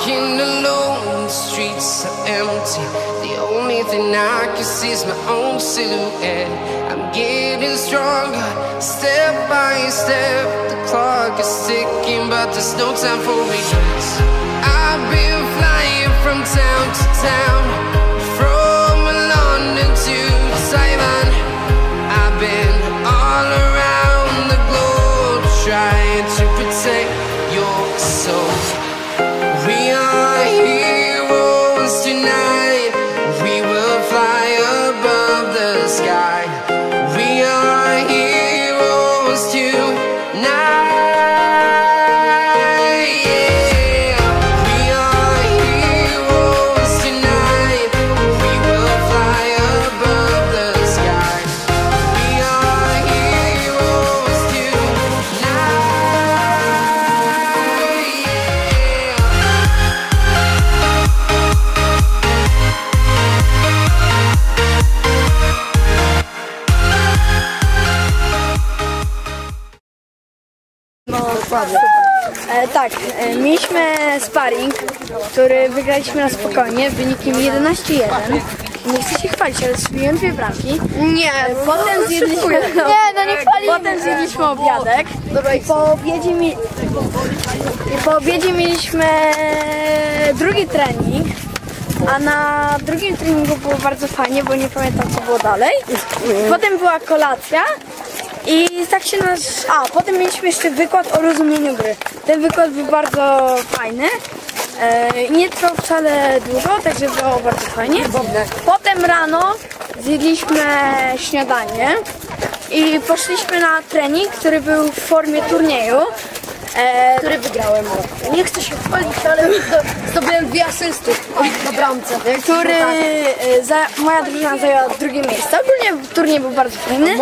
walking alone, the streets are empty. The only thing I can see is my own silhouette. I'm getting stronger, step by step. The clock is ticking, but there's no time for regrets. I've been flying from town to town, from London to Taiwan. I've been all around the globe, trying to protect your soul. We are heroes tonight. We will fly above the sky. We are heroes tonight. Tak, mieliśmy sparring, który wygraliśmy na spokojnie wynikiem 11-1. Nie chcę się chwalić, ale strzeliłem 2 bramki. Nie, potem zjedliśmy, potem zjedliśmy obiadek. I po obiedzie mieliśmy drugi trening. A na drugim treningu było bardzo fajnie, bo nie pamiętam co było dalej. Potem była kolacja. I tak się potem mieliśmy jeszcze wykład o rozumieniu gry. Ten wykład był bardzo fajny. Nie trwał wcale długo, także było bardzo fajnie. Potem rano zjedliśmy śniadanie i poszliśmy na trening, który był w formie turnieju. Który wygrałem. Nie chcę się chwalić, ale zdobyłem 2 asysty na bramce. Moja drużyna zajęła 2. miejsce. Ogólnie turniej był bardzo fajny.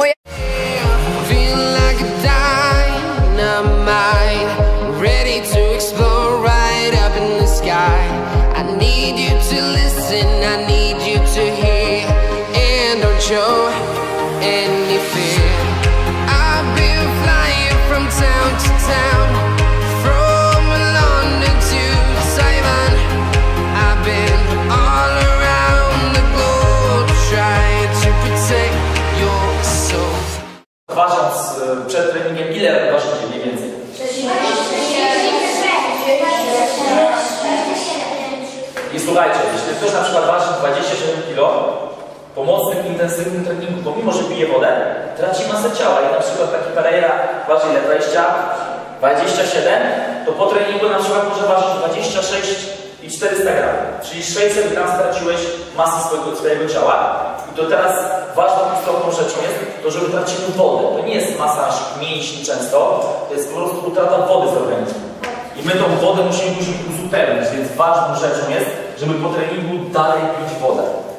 Ready to explore right up in the sky. I need you to listen, I need you to hear, and don't show any fear. I've been flying from town to town, from London to Taiwan. I've been all around the globe, trying to protect your soul. Ważąc przed treningiem, ile ważycie mniej więcej? I słuchajcie, jeśli ktoś na przykład waży 27 kg, po mocnym, intensywnym treningu, pomimo że pije wodę, traci masę ciała. I na przykład taki Pereira waży ile? 27, to po treningu na przykład może ważyć 26,400 g. Czyli 600 g straciłeś masy swojego ciała. I to teraz ważną istotną rzeczą jest to, żeby tracimy wodę. To nie jest masaż mięśni często, to jest po prostu utrata wody z organizmu. I my tą wodę musimy później uzupełnić, więc ważną rzeczą jest, żeby po treningu dalej pić wodę.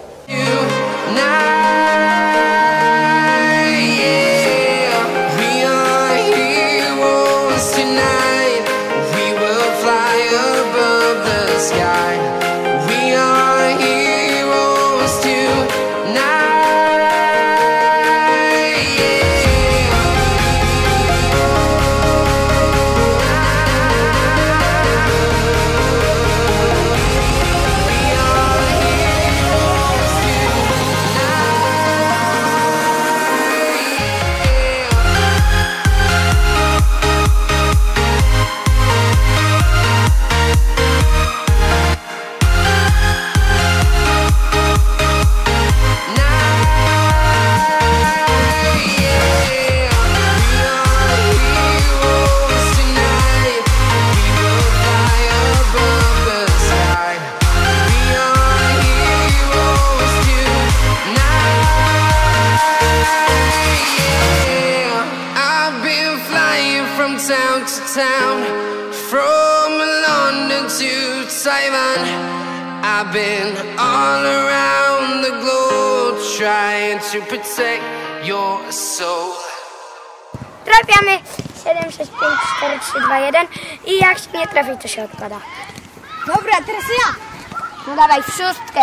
From London to Taiwan, I've been all around the globe, trying to protect your soul. Trafiamy 7, 6, 5, 4, 3, 2, 1 i jak się nie trafi, to się odpada. Dobra, teraz ja. No dawaj, w 6.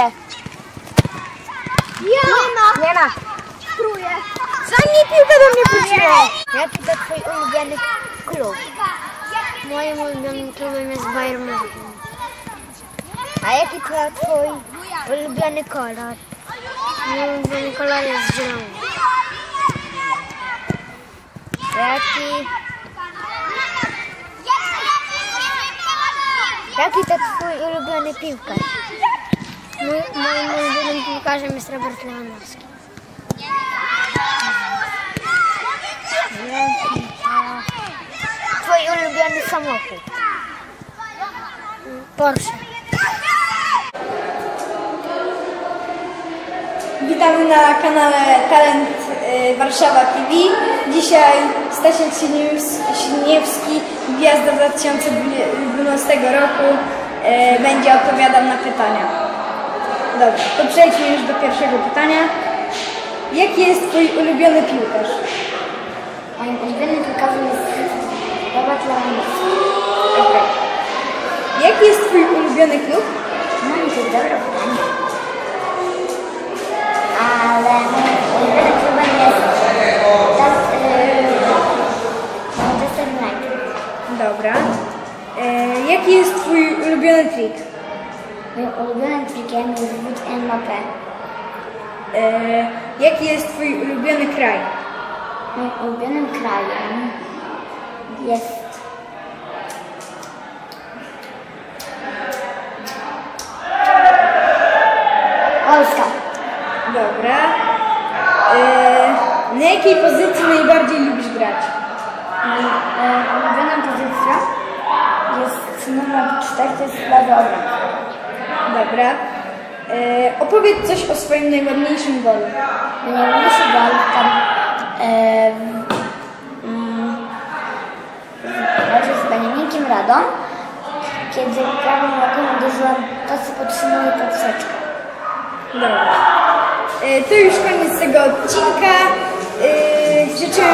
Ja! Nie ma. Spróbuję. Zajmij piłkę do mnie wróciła. Jaki to twój ulubiony klub? Moim ulubionym klubem jest Bayern München. A jaki to twój ulubiony kolor? Mój ulubiony kolor jest zielony. Jaki to twój ulubiony piłkarz? Moim ulubionym piłkarzem jest Robert Lewandowski. Twój ulubiony samochód? Porsche. Witamy na kanale Talent Warszawa TV. Dzisiaj Stasiek Śniewski, gwiazda 2012 roku, będzie odpowiadał na pytania. Dobra, to przejdźmy już do pierwszego pytania. Jaki jest twój ulubiony piłkarz? Moim ulubionym piłkarzem jest Robert Lewandowski. Okay. Jaki jest twój ulubiony klub? No i to dobre pytanie. Ale moim ulubionym klubem jest Manchester United. Dobra. Jaki jest twój ulubiony trik? Moim ulubionym trikiem jest rzut Mbappé. Jaki jest twój ulubiony kraj? Moim ulubionym krajem jest Polska. Dobra. Na jakiej pozycji najbardziej lubisz grać? Ulubioną pozycja jest numer 4, to jest prawy obrońca. Dobra. Opowiedz coś o swoim najładniejszym golu. Najładniejszy gol tam z Beniaminkiem Radą, kiedy prawą ręką uderzyłem tosy podtrzymuję poprzeczkę. Dobra. To już koniec tego odcinka. Życzymy